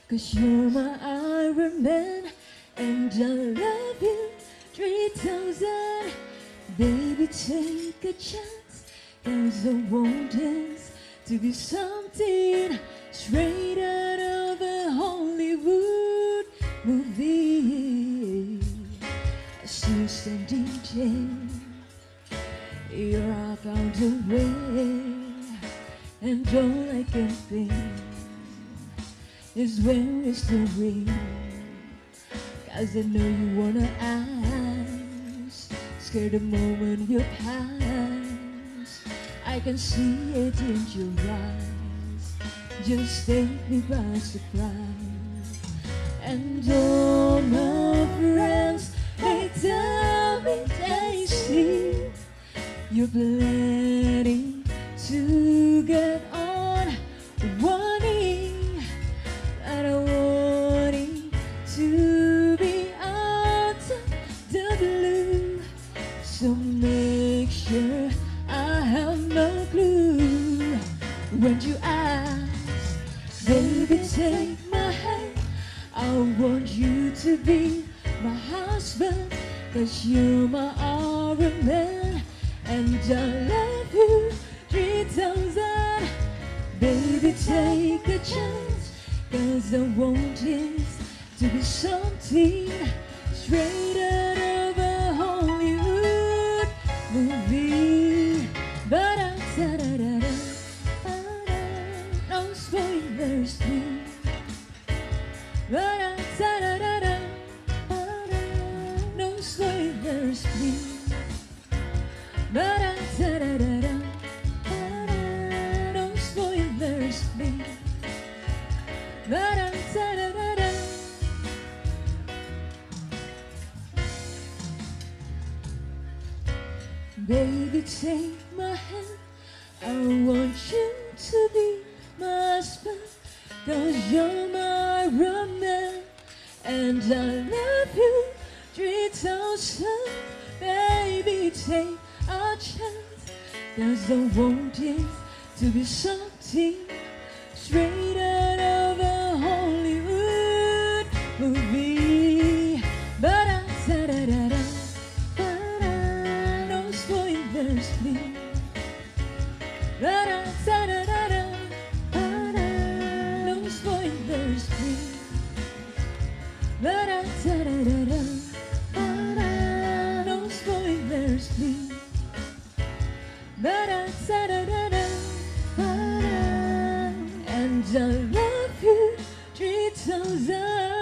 'cause you're my Iron Man, and I love you 3,000. Baby, take a chance, 'cause I want this to be something straight out of a Hollywood movie. Assistant DJ, you're out on the way, and all I can think is when is the ring. 'Cause I know you wanna ask, scared the moment you pass. I can see it in your eyes, just take me by surprise. And all my friends, they tell me they see you're planning to get on one knee, and I want it to be out of the blue. So make sure I have no clue when you ask. Baby, take my hand, I want you to be my husband, 'cause you're my Iron Man, and I love you 3,000. Baby, take a chance, 'cause I want it to be something straight out of a Hollywood movie. But no spoilers, please. But no spoilers, please. But no spoilers, please. But baby, take my hand, I want you to be my husband, 'cause you're my Iron Man, and I love you 3,000. Baby, take a chance, 'cause I want it to be something straight out of a Hollywood movie. But no spoilers, please. But no spoilers, please. But no spoilers, please. But and I love you 3,000.